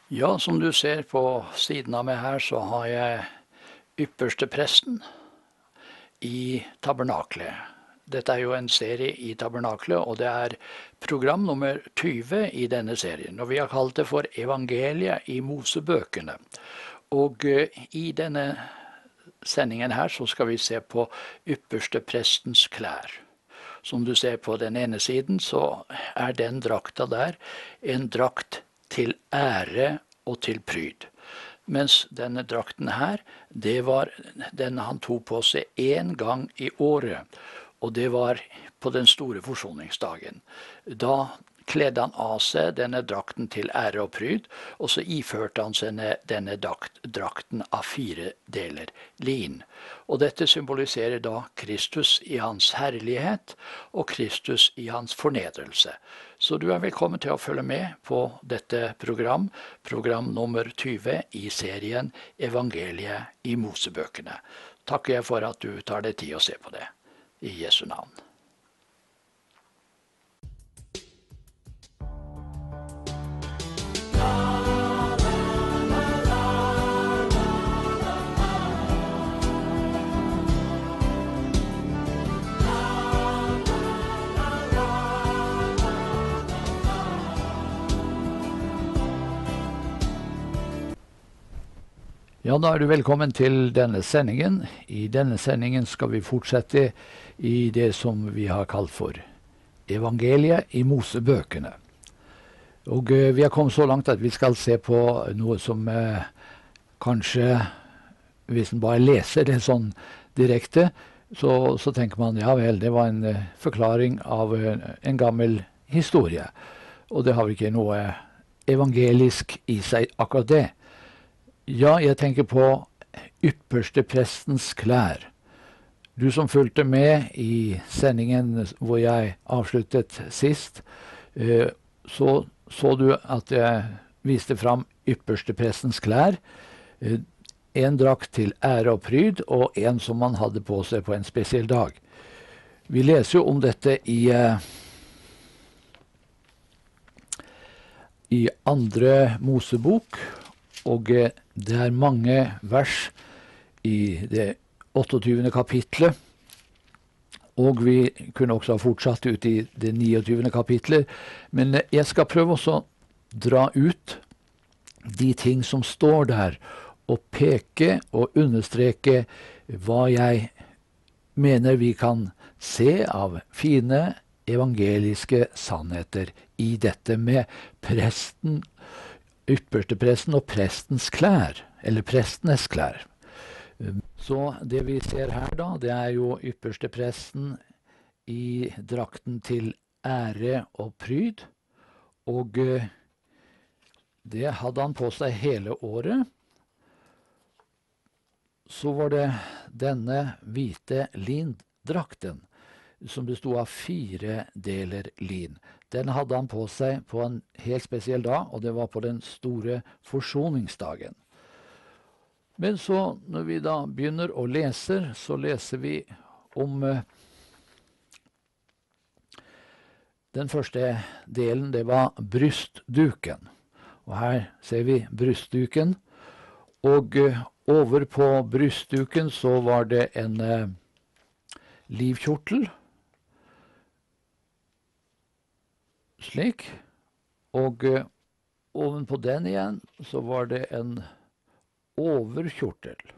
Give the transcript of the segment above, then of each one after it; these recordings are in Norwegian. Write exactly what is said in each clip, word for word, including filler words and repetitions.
Ja, som du ser på siden av meg her, så har jeg ypperste presten i tabernaklet. Dette er jo en serie i tabernaklet, og det er program nummer tyve i denne serien. Og vi har kalt det for evangeliet i Mosebøkene. Og eh, i denne sendingen her så skal vi se på ypperste prestens klær. Som du ser på den ene siden, så er den drakta der en drakt til ære og til pryd. Mens denne drakten her, det var den han tok på seg én gang i året. Og det var på den store forsoningsdagen. Da kledde han av seg denne drakten til ære og pryd, og så iførte han seg denne drakten av fire deler lin. Og dette symboliserer da Kristus i hans herlighet og Kristus i hans fornedrelse. Så du er velkommen til å følge med på dette program, program nummer tyve i serien Evangeliet i Mosebøkene. Takker jeg for at du tar deg tid å se på det. I Jesu navn. Ja, da er du velkommen til denne sendingen. I denne sendingen skal vi fortsette i det som vi har kalt for evangeliet i Mosebøkene. Og eh, vi har kommet så langt at vi skal se på noe som eh, kanskje, hvis en bare leser det sånn direkte, så, så tenker man, ja vel, det var en eh, forklaring av eh, en gammel historie. Og det har vi ikke noe evangelisk i seg akkurat det. Ja, jeg tenker på ypperste prestens klær. Du som fulgte med i sendingen hvor jeg avsluttet sist, så så du at jeg viste fram ypperste prestens klær. En drakt til ære og pryd, og en som man hadde på seg på en spesiell dag. Vi leser jo om dette i, i andre Mosebok, og det er mange vers i det otteogtyvende kapitlet, og vi kunne også ha fortsatt ut i det niogtyvende kapitlet, men jeg skal prøve også å dra ut de ting som står der, og peke og understreke hva jeg mener vi kan se av fine evangeliske sannheter i dette med presten, ypperste presten og prestens klær, eller prestenes klær. Så det vi ser her da, det er jo ypperste presten i drakten til ære og pryd, og det hadde han på seg hele året. Så var det denne hvite lindrakten, som bestod av fire deler lin. Den hadde han på seg på en helt spesiell dag, og det var på den store forsoningsdagen. Men så, når vi da begynner å lese, så leser vi om uh, den første delen, det var brystduken. Og her ser vi brystduken, og uh, over på brystduken så var det en uh, livkjortel, slik, og uh, ovenpå den igjen så var det en overkjortel.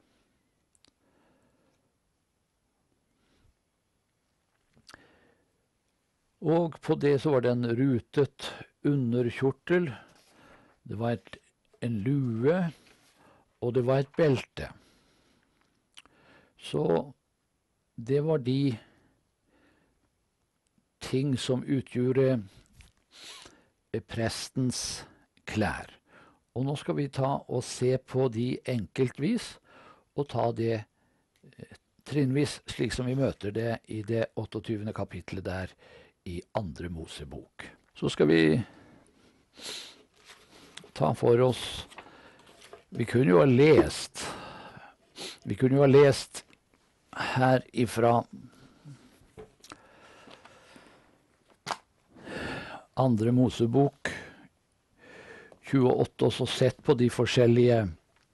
Og på det så var det en rutet underkjortel, det var et, en lue, og det var et belte. Så det var de ting som utgjorde prestens klær. Og nå skal vi ta og se på de enkeltvis, og ta det trinnvis, slik som vi møter det i det otteogtyvende kapitlet der i andre Mosebok. Så skal vi ta for oss, vi kunne jo ha lest, vi kunne jo ha lest her ifra andre Mosebok tjueåtte også sett på de forskjellige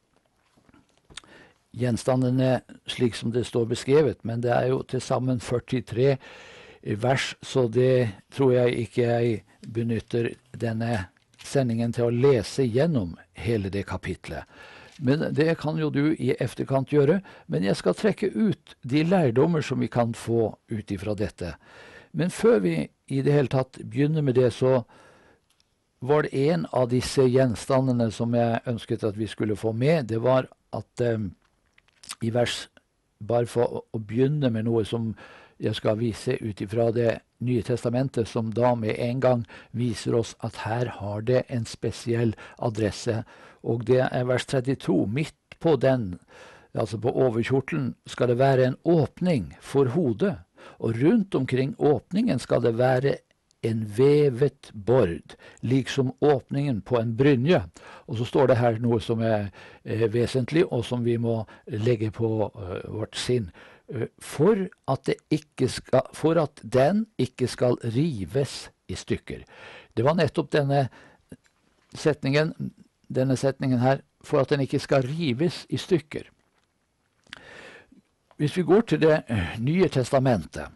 gjenstandene slik som det står beskrevet, men det er jo til sammen førtitre vers, så det tror jeg ikke jeg benytter denne sendingen til å lese gjennom hele det kapitlet. Men det kan jo du i efterkant gjøre, men jeg skal trekke ut de lærdommer som vi kan få ut ifra dette. Men før vi i det hele tatt begynner med det, så var det en av disse gjenstandene som jeg ønsket at vi skulle få med. Det var at eh, i vers, bare for å begynne med noe som jeg skal vise ut ifra det Nye testamentet, som da med en gang viser oss at her har det en spesiell adresse, og det er vers trettito. Midt på den, altså på overkjortelen, skal det være en åpning for hodet, og rundt omkring åpningen skal det være en vevet bord, liksom åpningen på en brynje. Og så står det her noe som er eh, vesentlig, og som vi må legge på uh, vårt sinn. For at, det ikke skal, for at den ikke skal rives i stykker. Det var nettopp denne setningen, denne setningen her, for at den ikke skal rives i stykker. Hvis vi går til det Nye testamentet,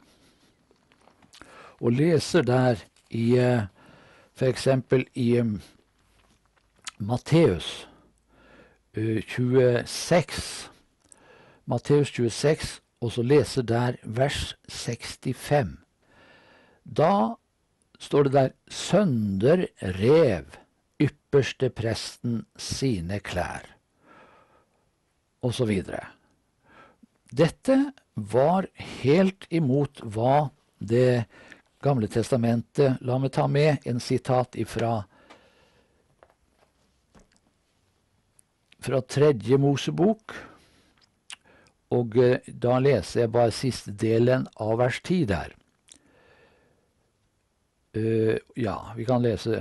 og leser der i, for eksempel i Matteus tjueseks, Matteus tjueseks, og så leser der vers sekstifem. Da står det der, sønder rev ypperste presten sine klær, og så videre. Dette var helt imot hva det Gamle testamentet, la meg ta med en sitat ifra fra tredje Mosebok, og da leser jeg bare siste delen av vers ti der. Uh, ja, vi kan lese.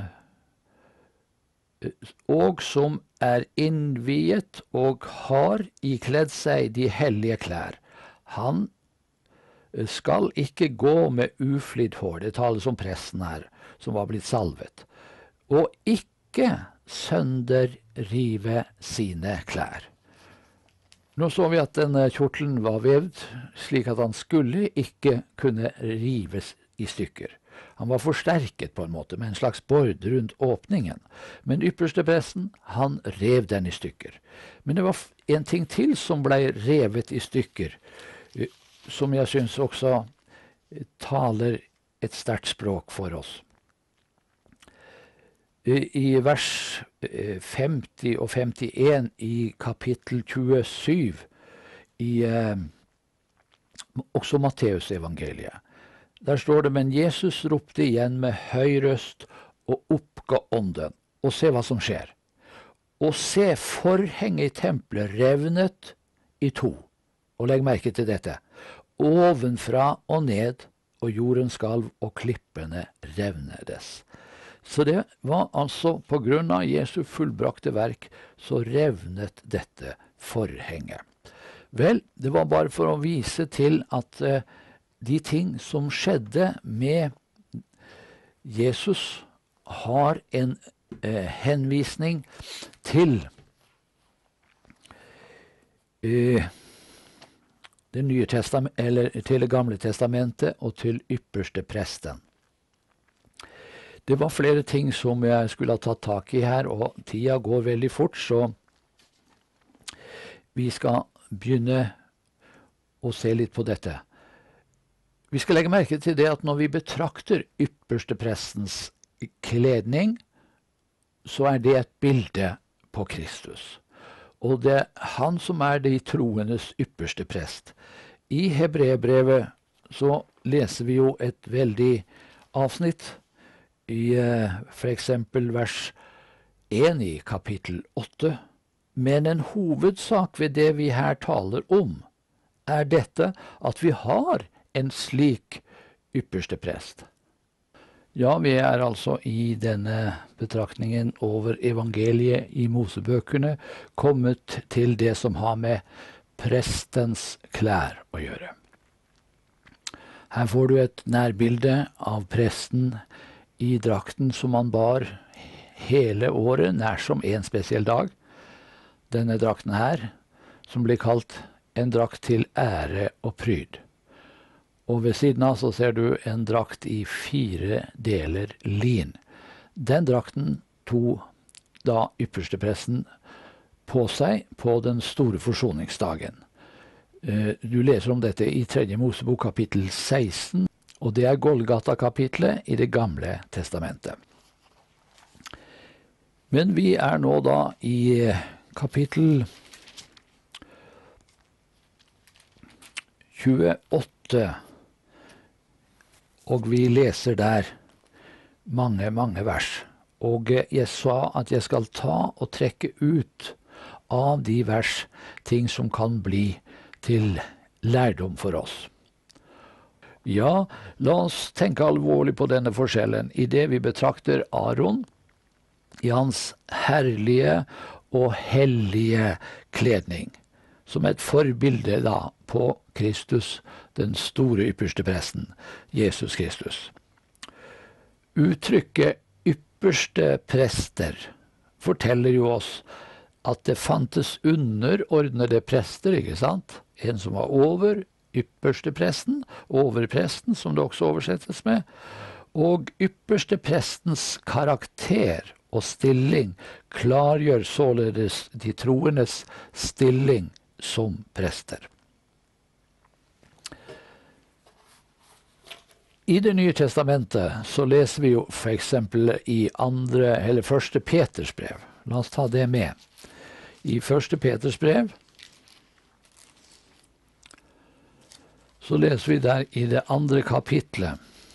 Og som er innviet og har ikledd seg de hellige klær. Han skal ikke gå med uflidd hår. Det tales om presten her, som var blitt salvet. Og ikke sønderrive sine klær. Nå så vi at denne kjortelen var vevd, slik at han skulle ikke kunne rives i stykker. Han var forsterket på en måte, med en slags bord rundt åpningen. Men ypperste presten, han rev den i stykker. Men det var en ting til som ble revet i stykker, som jeg synes også taler et sterkt språk for oss. I vers femti og femtien i kapittel tjuesju i eh, også Matteus evangeliet. Der står det, men Jesus ropte igjen med høy røst og oppga ånden. Og se hva som skjer. Og se, forhenget i tempelet revnet i to. Og legg merke til dette. Ovenfra og ned, og jorden skalv, og klippene revnedes. Så det var altså på grunn av Jesu fullbrakte verk, så revnet dette forhenget. Vel, det var bare for å vise til at uh, de ting som skjedde med Jesus har en uh, henvisning til uh, det nye testament, eller til det gamle testamentet og til ypperste presten. Det var flere ting som jeg skulle ha tatt tak i her, og tida går veldig fort, så vi skal begynne å se litt på dette. Vi skal legge merke til det at når vi betrakter ypperste prestens kledning, så er det et bilde på Kristus. Og det er han som er de troendes ypperste prest. I Hebreerbrevet så leser vi jo et veldig avsnitt, i for eksempel vers en i kapittel åtte. Men en hovedsak ved det vi her taler om, er dette at vi har en slik ypperste prest. Ja, vi er altså i denne betraktningen over evangeliet i Mosebøkene kommet til det som har med prestens klær å gjøre. Her får du et nærbilde av presten i drakten som han bar hele året, nær som en spesiell dag. Denne drakten her, som blir kalt en drakt til ære og pryd. Og ved siden av så ser du en drakt i fire deler lin. Den drakten tog da ypperstepresten på seg på den store forsoningsdagen. Du leser om dette i tredje Mosebok kapittel seksten, og det er Golgata-kapitlet i det gamle testamentet. Men vi er nå da i kapittel tjueåtte, og vi leser der mange, mange vers. Og jeg sa at jeg skal ta og trekke ut av de vers ting som kan bli til lærdom for oss. Ja, la oss tenke alvorlig på denne forskjellen i det vi betrakter Aaron i hans herlige og hellige kledning, som et forbilde da på Kristus, den store ypperste presten, Jesus Kristus. Uttrykket ypperste prester forteller jo oss at det fantes underordnede prester, ikke sant? En som var over ypperste presten, overpresten, som det også oversettes med, og ypperste prestens karakter og stilling klargjør således de troendes stilling som prester. I det nye testamentet så leser vi jo for eksempel i andre, eller første Peters brev. La oss ta det med. I første Peters brev så leser vi der i det andre kapitlet,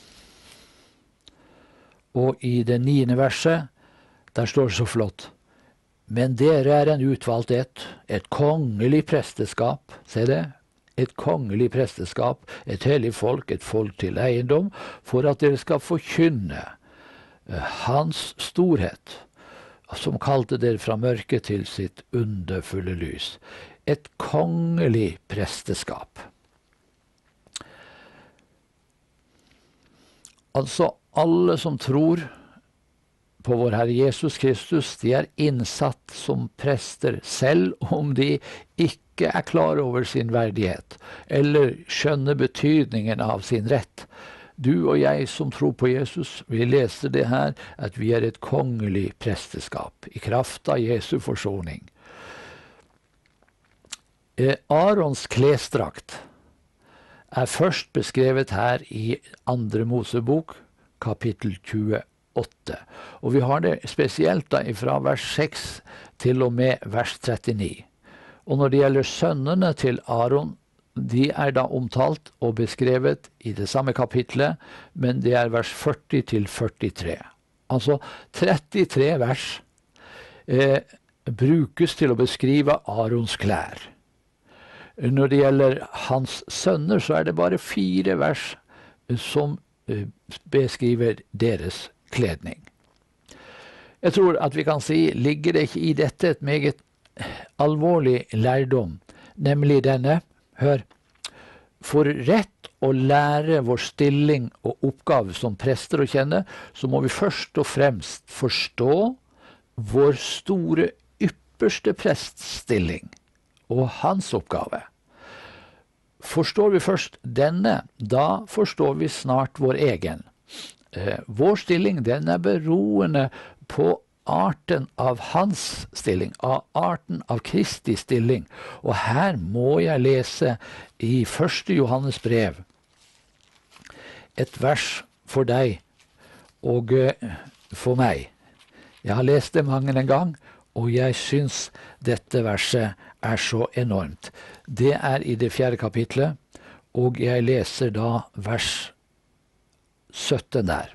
og i det niende verset, der står det så flott: Men dere er en utvalgt ett, et kongelig presteskap, se det, et kongelig presteskap, et hellig folk, et folk til eiendom, for at dere skal forkynne hans storhet, som kalte dere fra mørket til sitt underfulle lys. Et kongelig presteskap. Altså, alle som tror på vår Herre Jesus Kristus, de er innsatt som prester, selv om de ikke er klar over sin verdighet, eller skjønner betydningen av sin rett. Du og jeg som tror på Jesus, vi leser det her, at vi er et kongelig presteskap, i kraft av Jesu forsoning. Eh, Arons klesdrakt er først beskrevet her i andre Mosebok, kapittel tjueåtte. Og vi har det spesielt da fra vers seks til og med vers trettini. Og når det gjelder sønnene til Aron, de er da omtalt og beskrevet i det samme kapitlet, men det er vers førti til førtitre. Altså trettitre vers eh, brukes til å beskrive Arons klær. Når det gjelder hans sønner, så er det bare fire vers som eh, beskriver deres kledning. Jeg tror at vi kan si, ligger det ikke i dette et meget alvorlig lærdom, nemlig denne: hør, for rett å lære vår stilling og oppgave som prester å kjenne, så må vi først og fremst forstå vår store ypperste preststilling og hans oppgave. Forstår vi først denne, da forstår vi snart vår egen. Eh, vår stilling, den er beroende på arten av hans stilling, av arten av Kristi stilling. Og her må jeg lese i første Johannes brev et vers for deg og for meg. Jeg har lest det mange en gang, og jeg syns dette verset er så enormt. Det er i det fjerde kapitlet, og jeg leser da vers sytten der.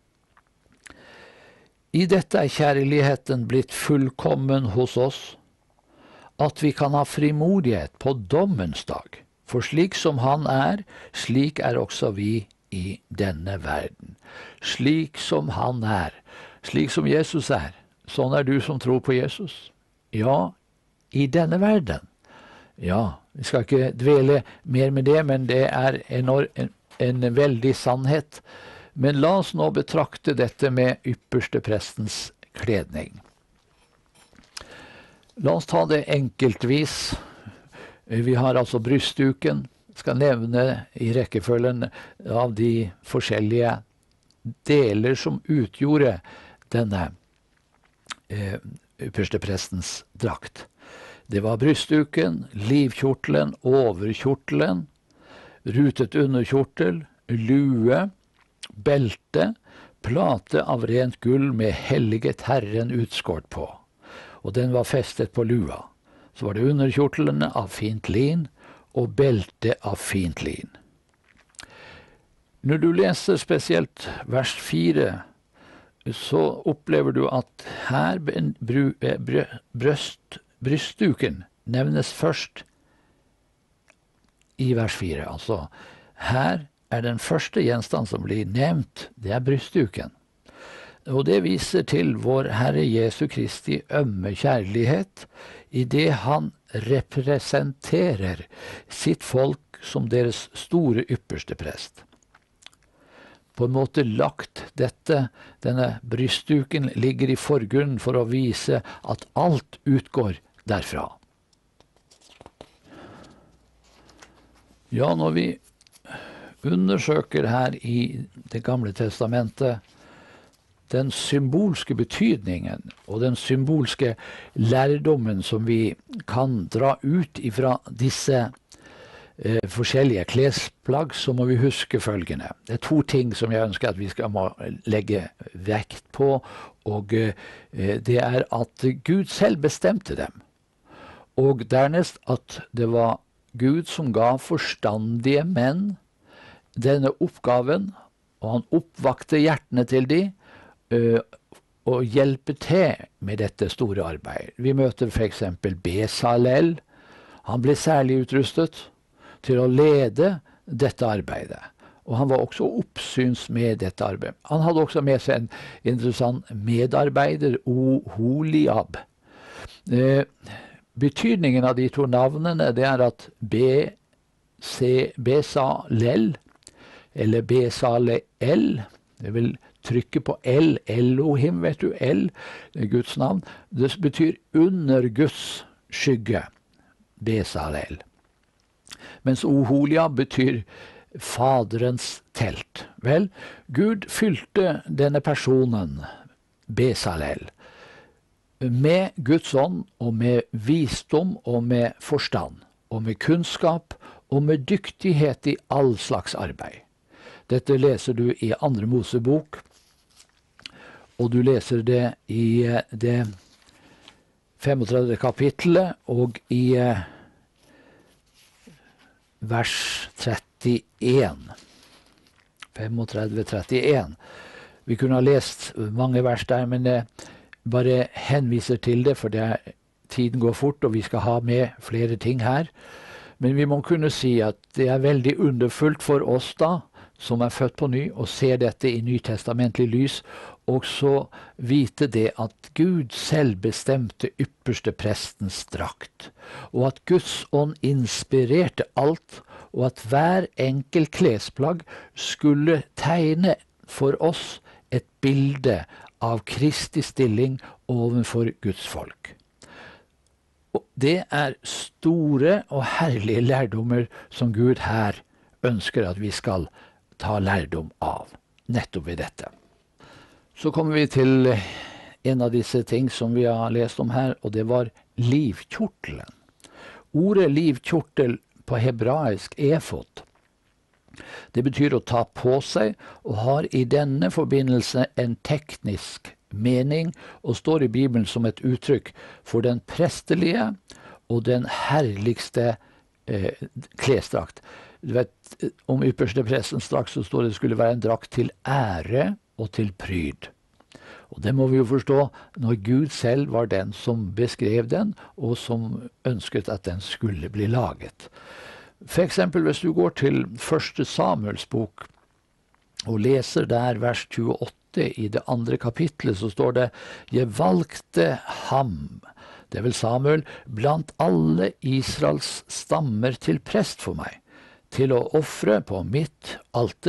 I dette er kjærligheten blitt fullkommen hos oss, at vi kan ha frimodighet på dommens dag. For slik som han er, slik er også vi i denne verden. Slik som han er, slik som Jesus er, sånn er du som tror på Jesus. Ja, i denne verden. Ja, vi skal ikke dvele mer med det, men det er en, en, en veldig sannhet. Men la oss nå betrakte dette med ypperste prestens kledning. La oss ta det enkeltvis. Vi har altså brystduken. Skal nevne i rekkefølgen av de forskjellige deler som utgjorde denne eh, yppersteprestens drakt. Det var brystduken, livkjortelen, overkjortelen, rutet underkjortel, lue, belte, plate av rent gull med helliget Herren utskåret på. Og den var festet på lua. Så var det underkjortelene av fint lin, og belte av fint lin. Når du leser spesielt vers fire, så opplever du at her bru, br, brøst, brystduken nevnes først i vers fire. Altså, her er den første gjenstand som blir nevnt, det er brystduken. Og det viser til vår Herre Jesu Kristi ømme kjærlighet, i det han representerer sitt folk som deres store ypperste prest. På en måte lagt dette, denne brystduken ligger i forgrunnen for å vise at alt utgår derfra. Ja, når vi undersøker her i Det gamle testamentet den symbolske betydningen og den symbolske lærdommen som vi kan dra ut ifra disse eh, forskjellige klesplagg, så må vi huske følgende. Det er to ting som jeg ønsker at vi skal legge vekt på, og eh, det er at Gud selv bestemte dem. Og dernest at det var Gud som ga forstandige menn denne oppgaven, og han oppvakte hjertene til de, Uh, og hjelpe til med dette store arbeidet. Vi møter for eksempel Besalel. Han ble særlig utrustet til å lede dette arbeidet. Og han var også oppsyns med dette arbeidet. Han hadde også med seg en interessant medarbeider, Oholiab. Uh, betydningen av de to navnene det er at Besalel, eller Besalel, det vil trykke på El, Elohim, vet du, El, det er Guds navn. Det betyr under Guds skygge, Besalel. Mens Oholiab betyr faderens telt. Vel, Gud fylte denne personen, Besalel, med Guds ånd, og med visdom, og med forstand, og med kunnskap, og med dyktighet i all slags arbeid. Dette leser du i andre Mosebok, og du leser det i det femogtredje kapittelet, og i vers trettien. femogtredje trettien. Vi kunne ha lest mange vers der, men jeg bare henviser til det, for det er, tiden går fort, og vi skal ha med flere ting her. Men vi må kunne si at det er veldig underfullt for oss da, som er født på ny, og ser dette i nytestamentlig lys, og så vite det at Gud selv bestemte ypperste prestens drakt, og at Guds ånd inspirerte alt, og at hver enkel klesplagg skulle tegne for oss et bilde av Kristi stilling ovenfor Guds folk. Og det er store og herlige lærdommer som Gud her ønsker at vi skal ta lærdom av, nettopp ved dette. Så kommer vi til en av disse ting som vi har lest om her, og det var livkjortelen. Ordet livkjortel på hebraisk efod, det betyr å ta på seg, og har i denne forbindelse en teknisk mening, og står i Bibelen som et uttrykk for den prestelige og den herligste eh, klesdrakt. Du vet, om ypperste prestens drakt så står det skulle være en drakt til ære og til pryd. Og det må vi jo forstå når Gud selv var den som beskrev den, og som ønsket at den skulle bli laget. For eksempel hvis du går til første Samuels bok, og leser der vers tjueåtte i det andre kapitlet, så står det: «Jeg valgte ham», det vil Samuel, «blant alle Israels stammer til prest for meg, til å offre på mitt alter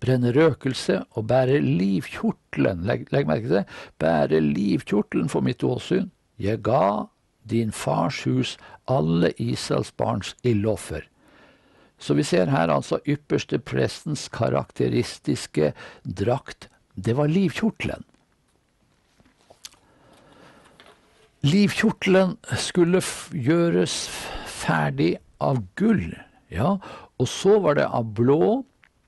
brenne røkelse og bære livkjortelen, legg, legg merke til det, bære livkjortelen for mitt åsyn. Jeg ga din fars hus alle Israels barns ildoffer. Så vi ser her altså ypperste prestens karakteristiske drakt. Det var livkjortelen. Livkjortelen skulle gjøres ferdig av gull, ja, og så var det av blå,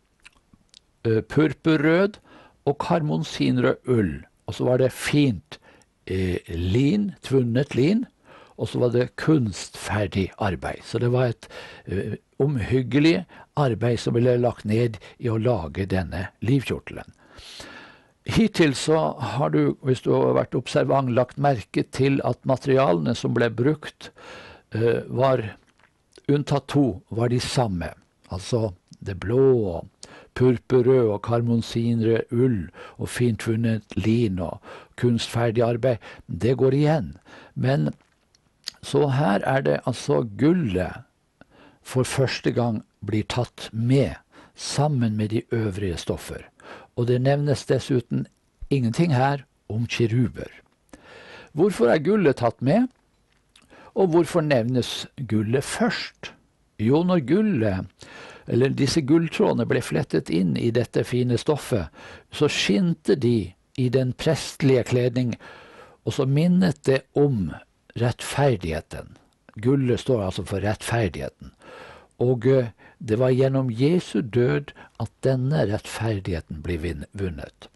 purpurrød og karmonsinrød ull. Og så var det fint eh, lin, tvunnet lin, og så var det kunstferdig arbeid. Så det var et eh, omhyggelig arbeid som ble lagt ned i å lage denne livkjortelen. Hittil så har du, hvis du har vært observant, lagt merke til at materialene som ble brukt eh, var unntatt to, var de samme. Altså det blå, purpurrød og karmonsinrød ull og fint funnet lin og kunstferdig arbeid, det går igjen. Men så her er det altså gullet for første gang blir tatt med, sammen med de øvrige stoffer. Og det nevnes dessuten ingenting her om kiruber. Hvorfor er gullet tatt med? Og hvorfor nevnes gullet først? Jo, når gullet, eller disse gulltrådene ble flettet inn i dette fine stoffet, så skinte de i den prestlige kledning, og så minnet det om rettferdigheten. Gullet står altså for rettferdigheten. Og det var gjennom Jesu død at denne rettferdigheten ble vunnet,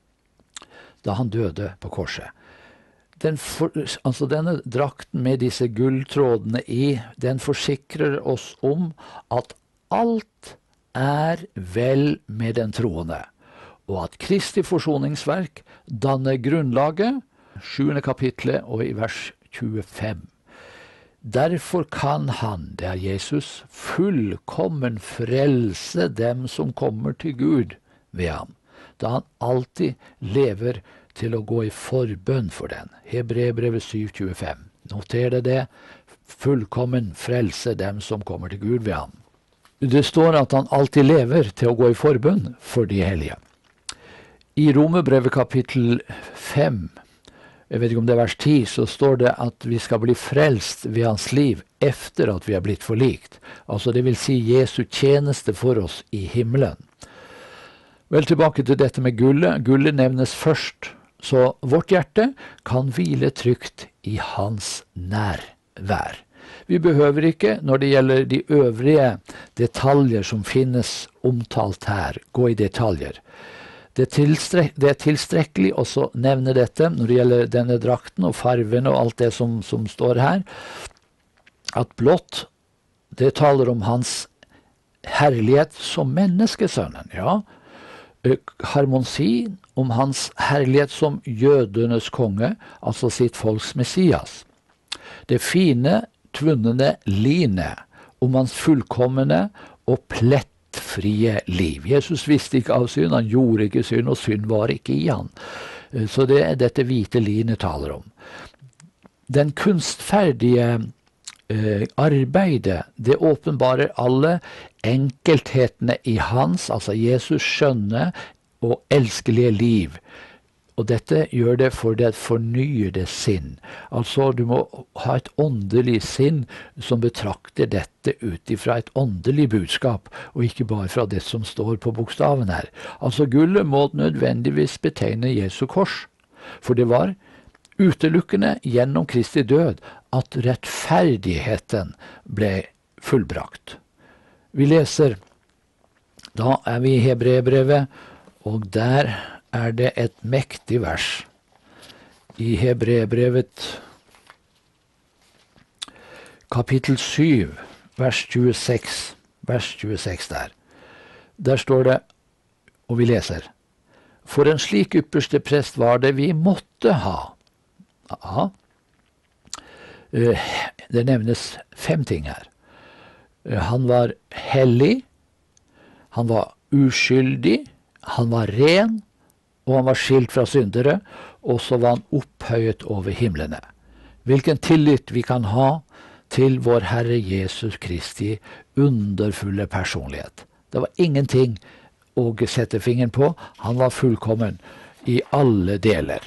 da han døde på korset. Den for, altså denne drakten med disse gulltrådene i, den forsikrer oss om at alt er vel med den troende, og at Kristi forsoningsverk danner grunnlaget, sjuende kapitlet og i vers tjuefem. Derfor kan han, det er Jesus, fullkommen frelse dem som kommer til Gud ved ham, da han alltid lever til å gå i forbønn for den. Hebreerbrevet syv tjuefem. Noter det det, fullkommen frelse dem som kommer til Gud ved ham. Det står at han alltid lever til å gå i forbønn for de hellige. I Romerbrevet kapittel fem, jeg vet ikke om det er vers ti, så står det at vi skal bli frelst ved hans liv efter at vi har blitt forlikt. Altså det vil si Jesu tjeneste for oss i himmelen. Vel, tilbake til dette med gullet. Gullet nevnes først, så vårt hjerte kan hvile trygt i hans nærvær. Vi behøver ikke, når det gjelder de øvrige detaljer som finnes omtalt her, gå i detaljer. Det er, tilstrek, det er tilstrekkelig også å nevne dette når det gjelder denne drakten og farven og alt det som, som står her, at blått, det taler om hans herlighet som menneskesønnen, ja. Harmonsin om hans herlighet som jødenes konge, altså sitt folks Messias. Det fine, tvunne linet om hans fullkommende og plettfrie liv. Jesus visste ikke av synd, han gjorde ikke synd, og synd var ikke i han. Så det er dette hvite linet taler om. Den kunstferdige eh, arbeidet, det åpenbarer alle enkelthetene i hans, altså Jesus skjønne og elskelige liv. Og dette gjør det for det fornyede sinn. Altså du må ha et åndelig sinn som betrakter dette ut ifra et åndelig budskap, og ikke bare fra det som står på bokstaven her. Altså gullet må nødvendigvis betegne Jesu kors, for det var utelukkende gjennom Kristi død at rettferdigheten ble fullbrakt. Vi leser, da er vi i Hebreerbrevet, og der er det et mektig vers i Hebreerbrevet kapittel syv, vers tjueseks, vers tjueseks der. Der står det, og vi leser, for en slik ypperste prest var det vi måtte ha. Ja. Det nevnes fem ting her. Han var hellig, han var uskyldig, han var ren, og han var skilt fra syndere, og så var han opphøyet over himlene. Hvilken tillit vi kan ha til vår Herre Jesus Kristi underfulle personlighet. Det var ingenting å sette fingeren på. Han var fullkommen i alle deler.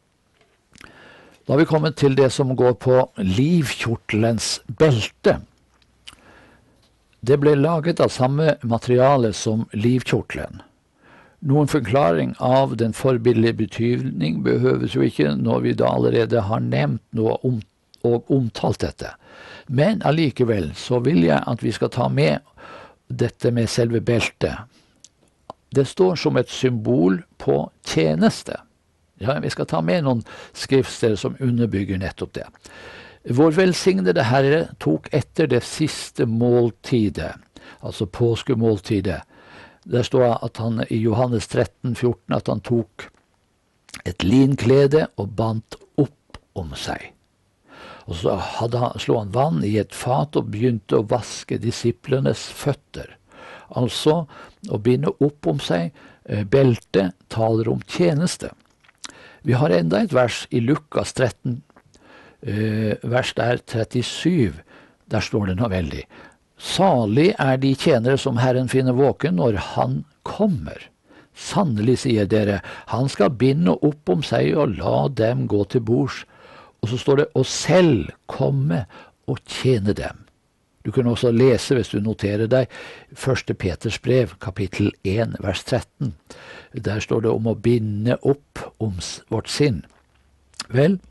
Da har vi kommet til det som går på livkjortelens belte. Det ble laget av samme materiale som livkjortelen. Noen forklaring av den forbildelige betydning behøves jo ikke når vi da allerede har nevnt noe om, og omtalt dette. Men allikevel så vil jeg at vi skal ta med dette med selve beltet. Det står som et symbol på tjeneste. Ja, vi skal ta med noen skriftsteder som underbygger nettopp det. Vår velsignede Herre tok etter det siste måltidet, altså påskemåltidet. Der står at han i Johannes tretten fjorten at han tok et linklede og bandt opp om seg. Og så hadde han, slo han vann i et fat og begynte å vaske disiplenes føtter. Altså, å binde opp om seg, belte, taler om tjeneste. Vi har enda et vers i Lukas tretten, vers der trettisju, der står det noe veldig. Salig er de tjenere som Herren finner våken når han kommer. Sannelig, sier dere, han skal binde opp om seg og la dem gå til bords. Og så står det, og selv komme og tjene dem. Du kan også lese, hvis du noterer deg, første Peters brev, kapittel én, vers tretten. Der står det om å binde opp om vårt sinn. Vel,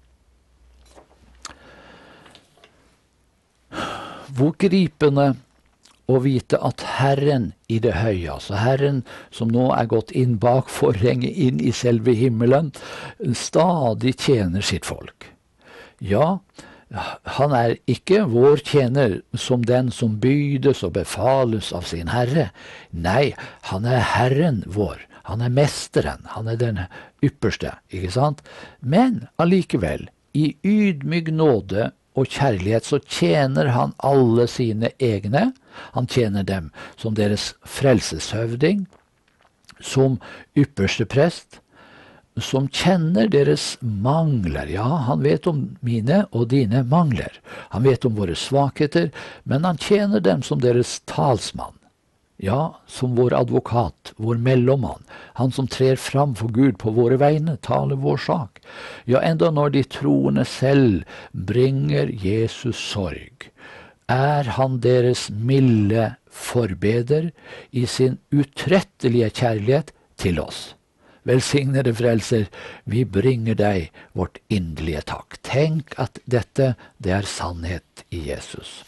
hvor gripende å vite at Herren i det høye, altså Herren som nå er gått inn bak forhenget inn i selve himmelen, stadig tjener sitt folk. Ja, han er ikke vår tjener som den som bydes og befales av sin Herre. Nei, han er Herren vår. Han er mesteren. Han er den ypperste, ikke sant? Men allikevel, i ydmyk nåde og kjærlighet så tjener han alle sine egne. Han tjener dem som deres frelseshøvding, som ypperste prest, som kjenner deres mangler. Ja, han vet om mine og dine mangler. Han vet om våre svakheter, men han tjener dem som deres talsmann. Ja, som vår advokat, vår mellommann, han som trer fram for Gud på våre vegne, taler vår sak. Ja, enda når de troende selv bringer Jesus sorg, er han deres milde forbeder i sin utrettelige kjærlighet til oss. Velsignede frelser, vi bringer deg vårt inderlige takk. Tenk at dette, det er sannhet i Jesus.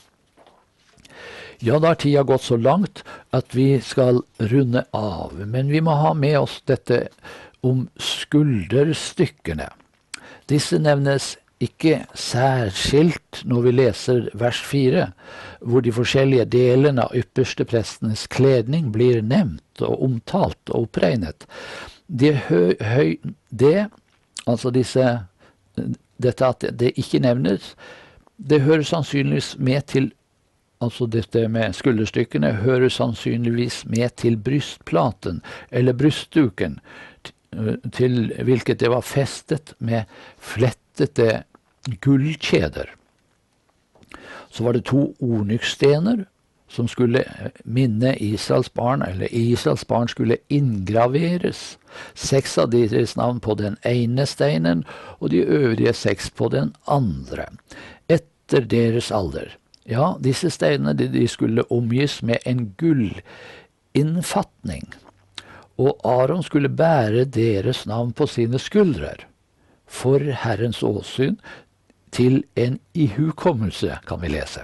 Ja, da har tida gått så langt at vi skal runde av, men vi må ha med oss dette om skulderstykkene. Disse nevnes ikke særskilt når vi leser vers fire, hvor de forskjellige delene av yppersteprestenes kledning blir nevnt og omtalt og oppregnet. Det, høy, høy, det altså disse, dette at det ikke nevnes, det hører sannsynligvis med til Altså dette med skulderstykkene hører sannsynligvis med til brystplaten, eller brystduken, til hvilket det var festet med flettete gullkjeder. Så var det to onyxstener som skulle minne Israels barn, eller Israels barn skulle inngraveres. Seks av deres navn på den ene steinen, og de øvrige seks på den andre, etter deres alder. Ja, disse steinene de skulle omgis med en gullinnfatning, og Aaron skulle bære deres navn på sine skuldrer, for Herrens åsyn, til en ihukommelse, kan vi lese.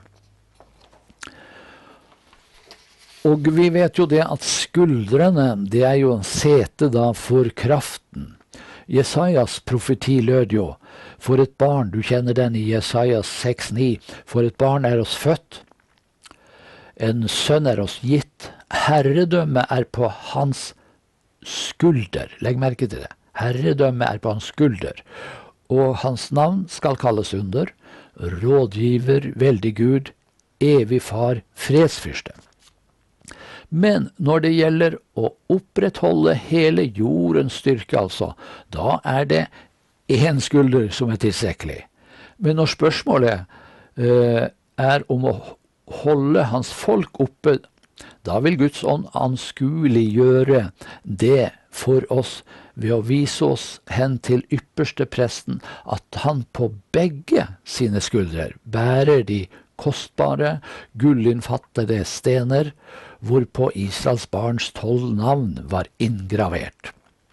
Og vi vet jo det at skuldrene, det er jo en sete da for kraften. Jesajas profeti lød jo, for et barn, du kjenner den i Jesajas seks ni, for et barn er oss født, en sønn er oss gitt, herredømme er på hans skulder, legg merke til det, herredømme er på hans skulder, og hans navn skal kalles under, rådgiver, veldig Gud, evig far, fredsfyrste. Men når det gjelder å opprettholde hele jordens styrke, altså, da er det en skulder som er tilstrekkelig. Men når spørsmålet uh, er om å holde hans folk oppe Da vil Guds ånd anskueliggjøre det for oss ved å vise oss hen til ypperste presten at han på begge sine skuldrer bærer de kostbare, gullinnfattede stener, hvorpå Israels barns tolv navn var inngravert.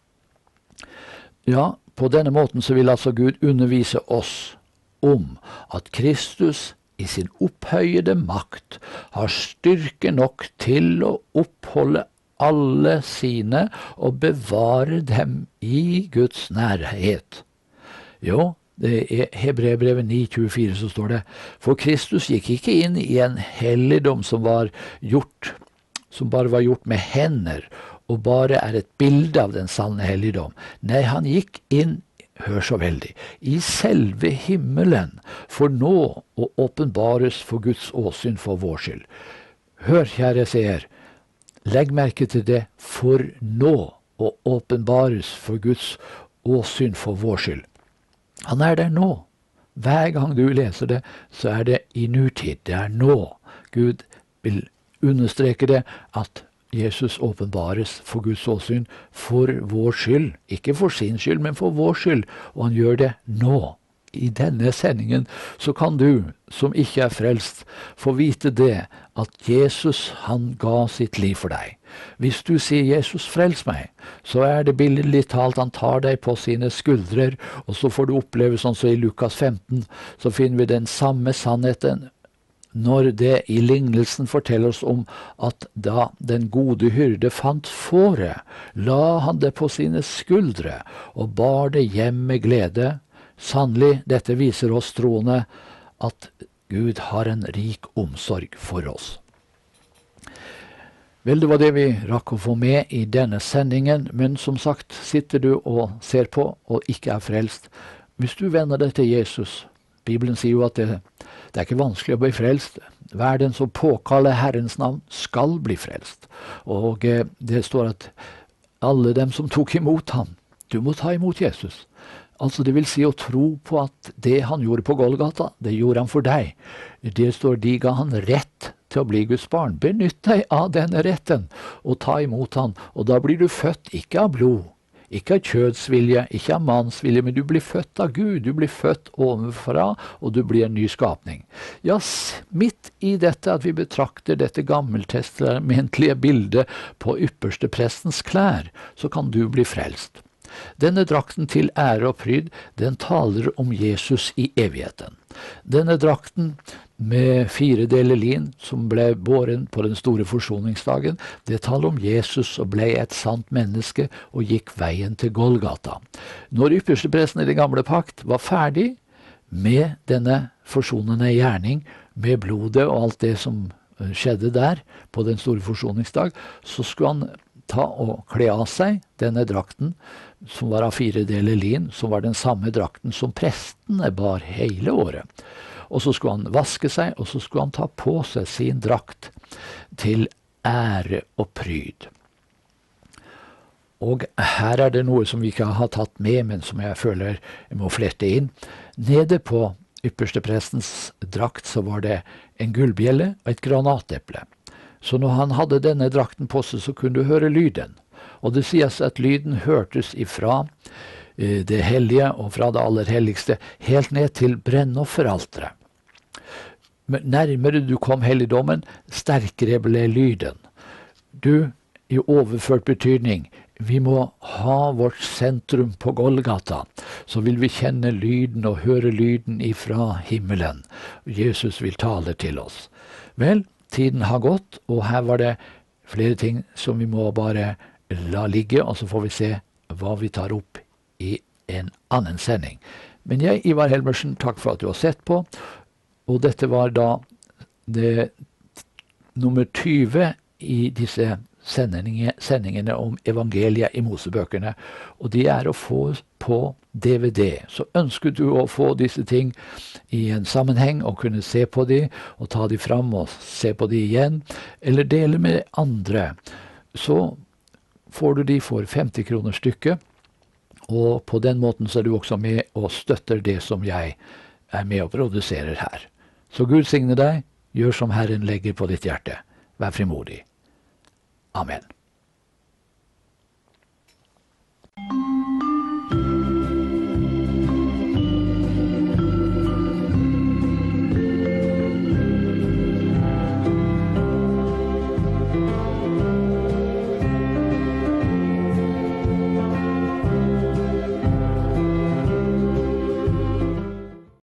Ja, på denne måten så vil altså Gud undervise oss om at Kristus i sin opphøyede makt har styrke nok til å oppholde alle sine og bevare dem i Guds nærhet. Jo, det er Hebreerbrevet ni tjuefire så står det, for Kristus gikk ikke inn i en helligdom som var gjort, som bare var gjort med hender, og bare er et bilde av den sanne helligdom. Nei, han gikk inn, hør så veldig, i selve himmelen, for nå å åpenbares for Guds åsyn for vår skyld. Hør, kjære seer, legg merke til det, for nå å åpenbares for Guds åsyn for vår skyld. Han er der nå. Hver gang du leser det, så er det i nutid. Det er nå. Gud vil understreke det, at Jesus åpenbares for Guds åsyn for vår skyld. Ikke for sin skyld, men for vår skyld. Og han gjør det nå. I denne sendingen så kan du, som ikke er frelst, få vite det, at Jesus, han ga sitt liv for deg. Hvis du sier, Jesus, frels meg, så er det billedlig talt, han tar deg på sine skuldrer, og så får du oppleve sånn som i Lukas femten, så finner vi den samme sannheten, når det i lignelsen forteller oss om at da den gode hyrde fant fåret, la han det på sine skuldre, og bar det hjem med glede. Sannelig, dette viser oss troende at Gud har en rik omsorg for oss. Vel, det var det vi rakk å få med i denne sendingen, men som sagt, sitter du og ser på og ikke er frelst. Hvis du vender deg til Jesus, Bibelen sier jo at det, det er ikke vanskelig å bli frelst. Hver den som påkaller Herrens navn skal bli frelst. Og eh, det står at alle dem som tok imot ham, du må ta imot Jesus. Altså det vil si å tro på at det han gjorde på Golgata, det gjorde han for deg. Det står de ga han rett til å bli Guds barn. Benytt deg av denne retten og ta imot han. Og da blir du født ikke av blod, ikke av kjødsvilje, ikke av mannsvilje, men du blir født av Gud. Du blir født ovenfra, og du blir en ny skapning. Ja, midt i dette at vi betrakter dette gammeltestamentlige bildet på ypperste prestens klær, så kan du bli frelst. Denne drakten til ære og pryd, den taler om Jesus i evigheten. Denne drakten med fire deler lin, som ble båren på den store forsoningsdagen, det taler om Jesus og ble et sant menneske og gikk veien til Golgata. Når ypperstepresten i den gamle pakt var ferdig med denne forsonende gjerning, med blodet og alt det som skjedde der på den store forsoningsdag, så skulle han ta og kle av seg denne drakten, som var av fire deler lin, som var den samme drakten som prestene bar hele året. Og så skulle han vaske seg, og så skulle han ta på seg sin drakt til ære og pryd. Og her er det noe som vi ikke har tatt med, men som jeg føler jeg må flette inn. Nede på yppersteprestens drakt så var det en gullbjelle og et granateple. Så når han hadde denne drakten på seg, så kunne du høre lyden. Og det sies at lyden hørtes ifra eh, det hellige og fra det aller helligste, helt ned til brennofferalteret. Men nærmere du kom helligdommen, sterkere ble lyden. Du, i overført betydning, vi må ha vårt sentrum på Golgata, så vil vi kjenne lyden og høre lyden ifra himmelen. Jesus vil tale til oss. Vel, tiden har gått, og her var det flere ting som vi må bare la ligge, og så får vi se hva vi tar opp i en annen sending. Men jeg, Ivar Helmersen, takk for at du har sett på, og dette var da det nummer tyve i disse sendingene, sendingene om evangeliet i Mosebøkene, og de er å få på D V D. Så ønsker du å få disse ting i en sammenheng og kunne se på de, og ta de fram og se på de igjen, eller dele med andre, så får du de for femti kroner stykket, og på den måten så er du også med og støtter det som jeg er med og produserer her. Så Gud signe deg, gjør som Herren legger på ditt hjerte. Vær frimodig. Amen.